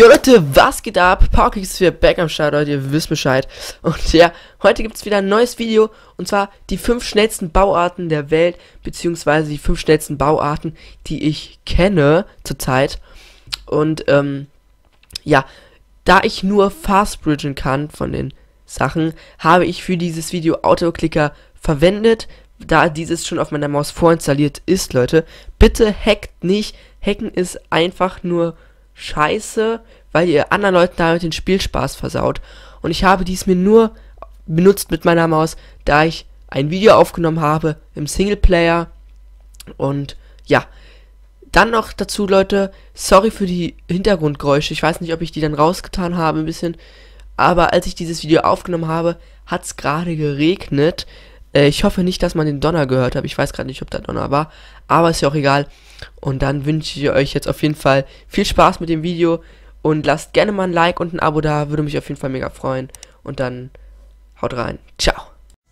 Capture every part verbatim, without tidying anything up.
Jo Leute, was geht ab? Pauky ist wieder back am Start, Leute, ihr wisst Bescheid. Und ja, heute gibt es wieder ein neues Video. Und zwar die fünf schnellsten Bauarten der Welt, beziehungsweise die fünf schnellsten Bauarten, die ich kenne zurzeit. Und ähm, ja, da ich nur fast bridgen kann von den Sachen, habe ich für dieses Video Autoclicker verwendet, da dieses schon auf meiner Maus vorinstalliert ist, Leute. Bitte hackt nicht. Hacken ist einfach nur scheiße, weil ihr anderen Leuten damit den Spielspaß versaut. Und ich habe dies mir nur benutzt mit meiner Maus, da ich ein Video aufgenommen habe im Singleplayer. Und ja, dann noch dazu, Leute, sorry für die Hintergrundgeräusche. Ich weiß nicht, ob ich die dann rausgetan habe ein bisschen. Aber als ich dieses Video aufgenommen habe, hat es gerade geregnet. Äh, ich hoffe nicht, dass man den Donner gehört hat. Ich weiß gerade nicht, ob da Donner war. Aber ist ja auch egal. Und dann wünsche ich euch jetzt auf jeden Fall viel Spaß mit dem Video. Und lasst gerne mal ein Like und ein Abo da. Würde mich auf jeden Fall mega freuen. Und dann haut rein. Ciao.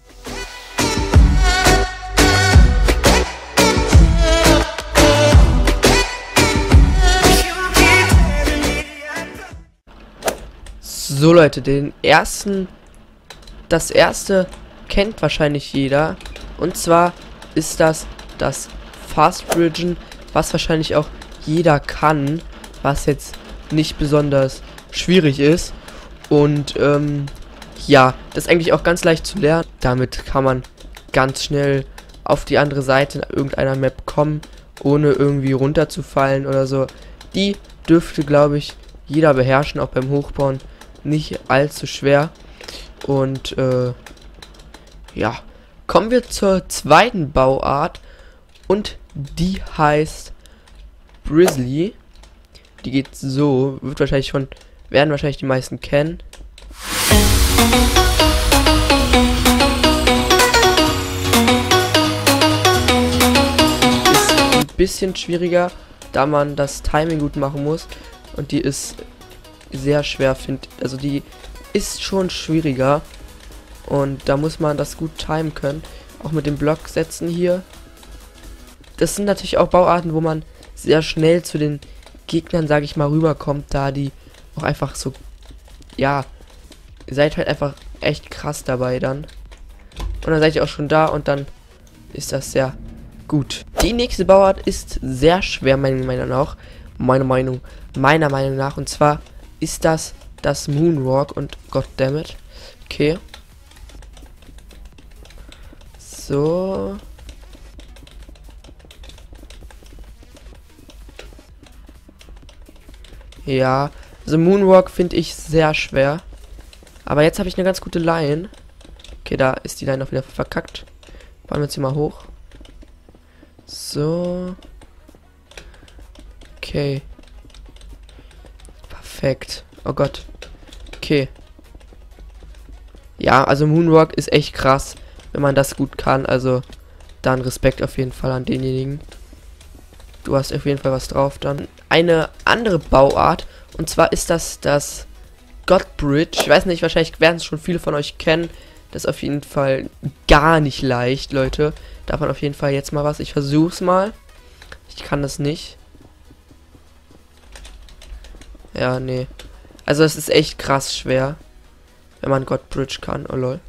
So Leute, den ersten, das erste kennt wahrscheinlich jeder, und zwar ist das das Fast Bridgen, was wahrscheinlich auch jeder kann, was jetzt nicht besonders schwierig ist. Und ähm, ja, das ist eigentlich auch ganz leicht zu lernen. Damit kann man ganz schnell auf die andere Seite irgendeiner Map kommen, ohne irgendwie runterzufallen oder so. Die dürfte, glaube ich, jeder beherrschen, auch beim Hochbauen. Nicht allzu schwer. Und äh, ja, kommen wir zur zweiten Bauart, und die heißt Brizzly. Die geht so, wird wahrscheinlich schon, werden wahrscheinlich die meisten kennen. Ist ein bisschen schwieriger, da man das Timing gut machen muss, und die ist sehr schwer, finde ich. Also die ist schon schwieriger, und da muss man das gut timen können. Auch mit dem Block setzen hier. Das sind natürlich auch Bauarten, wo man sehr schnell zu den Gegnern, sage ich mal, rüberkommt, da die auch einfach so, ja, ihr seid halt einfach echt krass dabei dann. Und dann seid ihr auch schon da, und dann ist das sehr gut. Die nächste Bauart ist sehr schwer, meiner Meinung nach. Meine Meinung, meiner Meinung nach. Und zwar ist das das Moonwalk, und goddammit. Okay. So. Ja, also Moonwalk finde ich sehr schwer. Aber jetzt habe ich eine ganz gute Line. Okay, da ist die Line auch wieder verkackt. Bauen wir jetzt hier mal hoch. So. Okay. Perfekt. Oh Gott. Okay. Ja, also Moonwalk ist echt krass, wenn man das gut kann. Also dann Respekt auf jeden Fall an denjenigen. Du hast auf jeden Fall was drauf dann. Eine andere Bauart, und zwar ist das das God Bridge. Ich weiß nicht, wahrscheinlich werden es schon viele von euch kennen. Das ist auf jeden Fall gar nicht leicht, Leute. Davon auf jeden Fall jetzt mal was. Ich versuch's mal. Ich kann das nicht. Ja, nee. Also es ist echt krass schwer, wenn man God Bridge kann. Oh lol.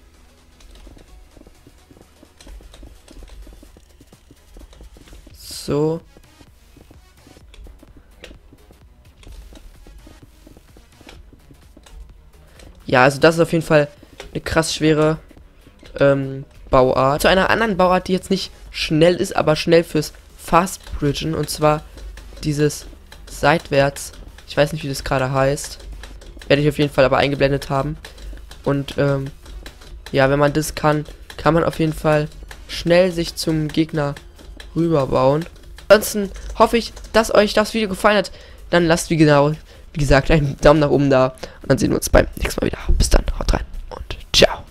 So. Ja, also das ist auf jeden Fall eine krass schwere ähm, Bauart. Zu einer anderen Bauart, die jetzt nicht schnell ist, aber schnell fürs Fast Bridgen, und zwar dieses seitwärts. Ich weiß nicht, wie das gerade heißt. Werde ich auf jeden Fall aber eingeblendet haben. Und ähm, ja, wenn man das kann, kann man auf jeden Fall schnell sich zum Gegner rüberbauen. Ansonsten hoffe ich, dass euch das Video gefallen hat. Dann lasst wie genau, wie gesagt, einen Daumen nach oben da. Und dann sehen wir uns beim nächsten Mal wieder. Bis dann, haut rein und ciao.